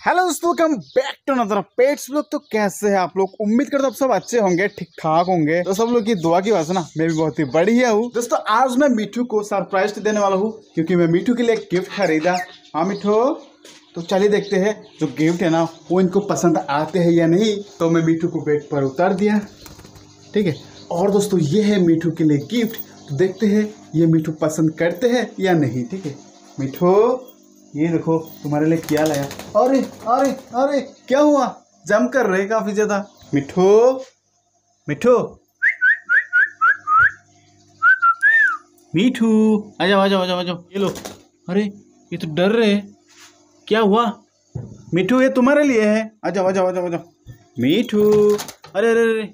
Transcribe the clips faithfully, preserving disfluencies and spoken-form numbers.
Hello दोस्तों, welcome back to another pets vlog. तो कैसे हैं आप लोग? उम्मीद करता हूँ आप सब अच्छे होंगे, ठीक ठाक होंगे। तो सब लोग की दुआ की वजह से ना मैं भी बहुत ही बढ़िया हूँ। दोस्तों आज मैं मीठू को सरप्राइज देने वाला हूँ क्योंकि मैं मीठू के लिए एक गिफ्ट खरीदा। हाँ मीठू, तो चलिए देखते हैं जो गिफ्ट है ना वो इनको पसंद आते हैं या नहीं। तो मैं मीठू को बेड पर उतार दिया, ठीक है। और दोस्तों ये है मीठू के लिए गिफ्ट, तो देखते हैं ये मीठू पसंद करते हैं या नहीं, ठीक है। मीठू ये देखो तुम्हारे लिए क्या लाया। अरे अरे अरे क्या हुआ? जम कर रहे काफी ज्यादा। मिठू मिठू मीठू आ जाओ आ जाओ आ जाओ आ जाओ। ये लो। अरे ये तो डर रहे, क्या हुआ? मिठू ये तुम्हारे लिए है, आ जाओ आ जाओ आ जाओ आ जाओ। मीठू अरे अरे अरे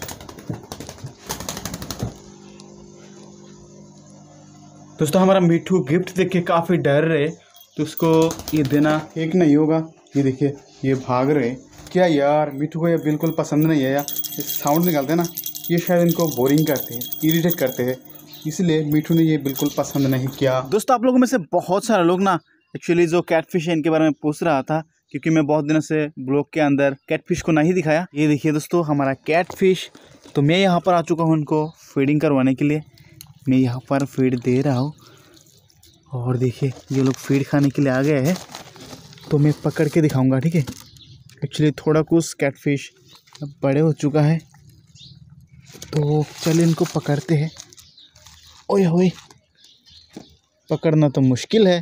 दोस्तों हमारा मिठू गिफ्ट देख के काफी डर रहे, तो उसको ये देना ठीक नहीं होगा। ये देखिए ये भाग रहे। क्या यार, मिठू को ये बिल्कुल पसंद नहीं है यार। साउंड निकालते हैं ना, ये शायद इनको बोरिंग करते हैं, इरिटेट करते हैं, इसलिए मिठू ने ये बिल्कुल पसंद नहीं किया। दोस्तों आप लोगों में से बहुत सारे लोग ना एक्चुअली जो कैटफिश है इनके बारे में पूछ रहा था, क्योंकि मैं बहुत दिनों से ब्लॉग के अंदर कैटफिश को नहीं दिखाया। ये देखिए दोस्तों हमारा कैटफिश। तो मैं यहाँ पर आ चुका हूँ उनको फीडिंग करवाने के लिए। मैं यहाँ पर फीड दे रहा हूँ और देखिए ये लोग फीड खाने के लिए आ गए हैं। तो मैं पकड़ के दिखाऊंगा, ठीक है। एक्चुअली थोड़ा कुछ कैटफिश बड़े हो चुका है, तो चलिए इनको पकड़ते हैं। ओए होए, पकड़ना तो मुश्किल है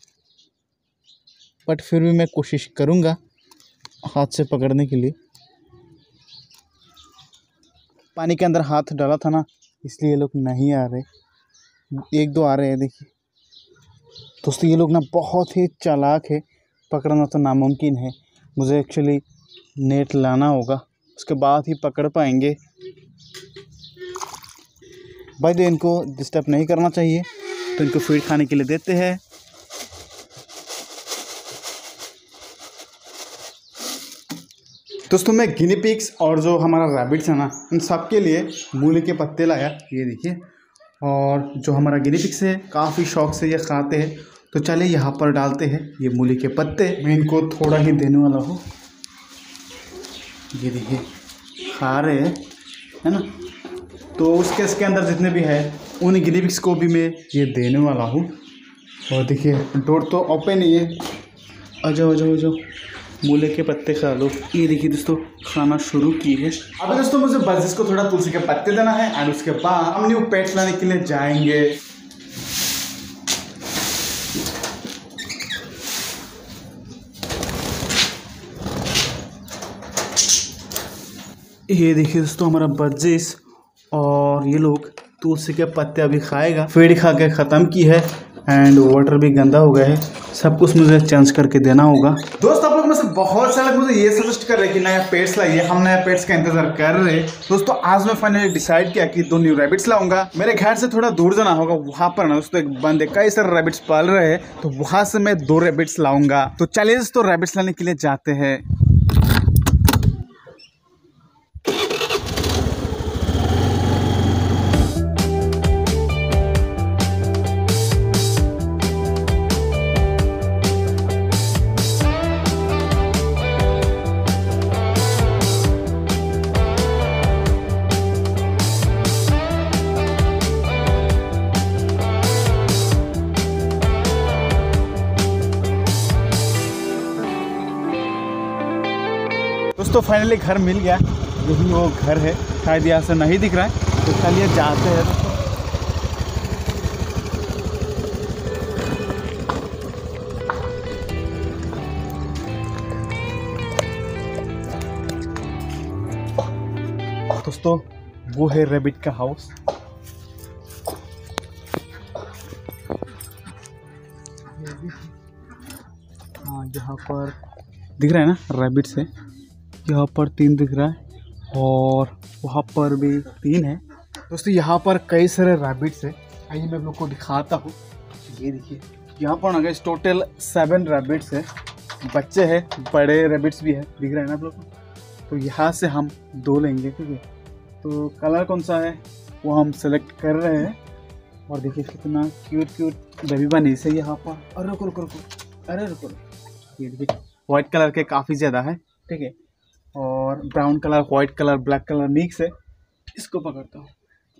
बट फिर भी मैं कोशिश करूंगा हाथ से पकड़ने के लिए। पानी के अंदर हाथ डाला था ना, इसलिए ये लोग नहीं आ रहे। एक दो आ रहे हैं देखिए। दोस्तों ये लोग ना बहुत ही चालाक है, पकड़ना तो नामुमकिन है। मुझे एक्चुअली नेट लाना होगा, उसके बाद ही पकड़ पाएंगे। भाई तो इनको डिस्टर्ब नहीं करना चाहिए, तो इनको फीड खाने के लिए देते हैं। दोस्तों मैं गिनी पिग्स और जो हमारा रैबिट्स है ना, इन सब के लिए मूली के पत्ते लाया, ये देखिए। और जो हमारा गिनी पिग्स है काफ़ी शौक से ये खाते हैं, तो चलिए यहाँ पर डालते हैं ये मूली के पत्ते। मैं इनको थोड़ा ही देने वाला हूँ, ये देखिए खा रहे हैं, है ना। तो उसके इसके अंदर जितने भी है उन गिनी पिग्स को भी मैं ये देने वाला हूँ। और देखिए डोर तो ओपन ही है। आ जाओ आ जाओ आ जाओ, मूले के पत्ते खा लो। ये देखिए दोस्तों खाना शुरू की है। अब दोस्तों मुझे बस इसको थोड़ा तुलसी के पत्ते देना है एंड उसके बाद हम न्यू पेट्स लाने के लिए जाएंगे। ये देखिए दोस्तों हमारा बजिस, और ये लोग तुलसी के पत्ते अभी खाएगा। फीड खा के ख़त्म की है एंड वाटर भी गंदा हो गया है, सब कुछ मुझे चेंज करके देना होगा। दोस्त आप लोग में से बहुत सारे मुझे ये सजेस्ट कर रहे हैं कि नया पेट्स लाइए, हम नया पेट्स का इंतजार कर रहे हैं। दोस्तों आज मैं फाइनली डिसाइड किया कि दो न्यू रैबिट्स लाऊंगा। मेरे घर से थोड़ा दूर जाना होगा, वहाँ पर ना दोस्तों एक बंदे कई सारे रैबिट्स पाल रहे हैं, तो वहाँ से मैं दो रैबिट्स लाऊंगा। तो चलिए दोस्तों रैबिट्स लाने के लिए जाते हैं। दोस्तों फाइनली घर मिल गया, यही वो घर है, शायद यहाँ से नहीं दिख रहा है, तो चलिए जाते हैं। दोस्तों वो है रैबिट का हाउस। हाँ यहाँ पर दिख रहा है ना रैबिट्स है, यहाँ पर तीन दिख रहा है और वहाँ पर भी तीन है। दोस्तों यहाँ पर कई सारे रैबिट्स है, आइए मैं आप लोग को दिखाता हूँ। ये देखिए यहाँ पर अगर टोटल सेवन रैबिट्स है, बच्चे हैं, बड़े रैबिट्स भी है, दिख रहा है ना आप लोग को। तो यहाँ से हम दो लेंगे, ठीक है। तो कलर कौन सा है वो हम सेलेक्ट कर रहे हैं। और देखिए कितना क्यूट क्यूट बेबी बनी से यहाँ पर। अरे रुको रुको रुको, अरे रुको, ये देखिए वाइट कलर के काफ़ी ज़्यादा है, ठीक है। और brown colour, white colour, black colour mix है। इसको पकड़ता हूँ,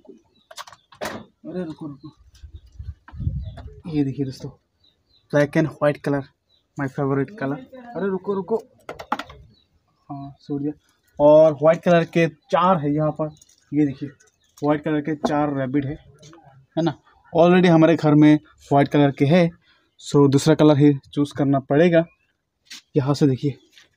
अरे रुको रुको, ये देखिए दोस्तों, black and white colour, my favourite colour. अरे रुको रुको, हाँ सूर्य। और वाइट कलर के चार है यहाँ पर, ये देखिए वाइट कलर के चार रैबिट है है ना। ऑलरेडी हमारे घर में वाइट कलर के है, सो दूसरा कलर ही चूज़ करना पड़ेगा। यहाँ से देखिए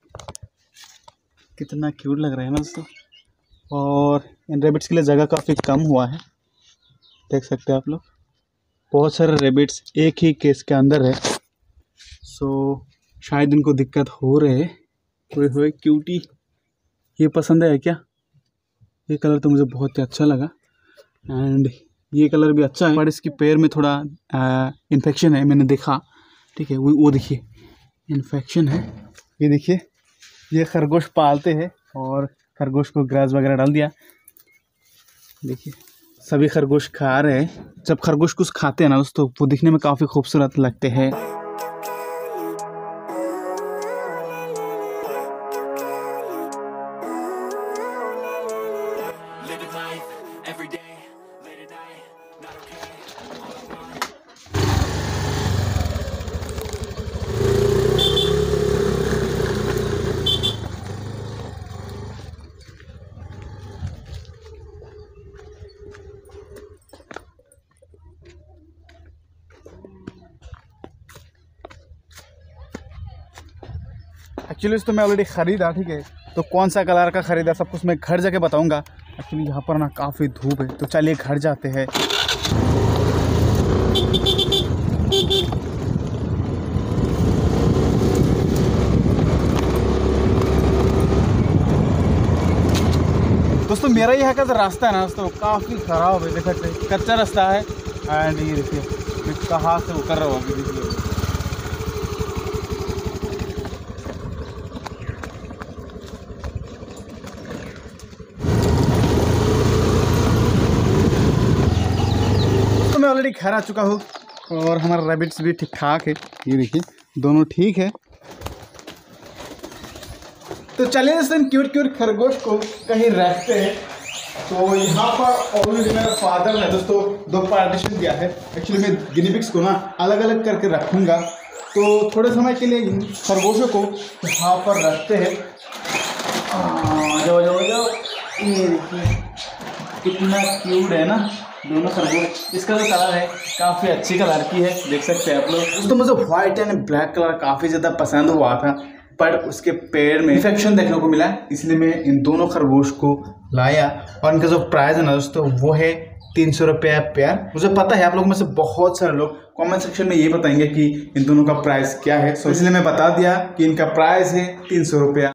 कितना क्यूट लग रहा है ना दोस्तों। और इन रैबिट्स के लिए जगह काफ़ी कम हुआ है, देख सकते हैं आप लोग। बहुत सारे रैबिट्स एक ही केस के अंदर है, सो शायद इनको दिक्कत हो रहे है। कोई हुए क्यूटी, ये पसंद है क्या? ये कलर तो मुझे बहुत ही अच्छा लगा, एंड ये कलर भी अच्छा है, पर इसकी पैर में थोड़ा इन्फेक्शन है, मैंने देखा, ठीक है। वो वो देखिए इन्फेक्शन है। ये देखिए, ये खरगोश पालते हैं और खरगोश को ग्रास वगैरह डाल दिया। देखिए सभी खरगोश खा रहे हैं। जब खरगोश कुछ खाते हैं ना दोस्तों, वो दिखने में काफ़ी खूबसूरत लगते हैं। एक्चुअली तो मैं ऑलरेडी ख़रीदा, ठीक है। तो कौन सा कलर का ख़रीदा सब कुछ मैं घर जाके बताऊंगा। एक्चुअली यहाँ पर ना काफ़ी धूप है, तो चलिए घर जाते हैं। दोस्तों मेरा यहाँ का जो रास्ता है ना दोस्तों, काफ़ी ख़राब है, देख सकते हैं कच्चा रास्ता है। एंड ये देखिए मैं कहाँ से उतर रहा हूँ अभी, देखिए। तो मैं ऑलरेडी घर आ चुका हूँ और हमारा रैबिट्स भी ठीक ठाक है, ये देखिए दोनों ठीक है। तो चलिए दोस्तों क्यूट क्यूट खरगोश को कहीं रखते हैं। तो यहाँ पर ऑलरेडी मेरा फादर ने दोस्तों दो पार्टीशन दिया है। एक्चुअली मैं गिनी पिग्स को ना अलग अलग करके रखूँगा, तो थोड़े समय के लिए इन खरगोशों को यहाँ पर रखते हैं। जाओ जाओ जाओ, ये देखिए कितना क्यूट है ना दोनों खरगोश। इसका जो कलर है काफ़ी अच्छी कलर की है, देख सकते हैं आप लोग। दोस्तों मुझे व्हाइट एंड ब्लैक कलर काफ़ी ज़्यादा पसंद हुआ था, पर उसके पैर में इन्फेक्शन देखने को मिला, इसलिए मैं इन दोनों खरगोश को लाया। और इनका जो प्राइस है ना दोस्तों, वो है तीन सौ रुपया पेयर। मुझे पता है आप लोगों में से बहुत सारे लोग कमेंट सेक्शन में ये बताएंगे कि इन दोनों का प्राइस क्या है, सो इसलिए मैं बता दिया कि इनका प्राइस है तीन सौ रुपया।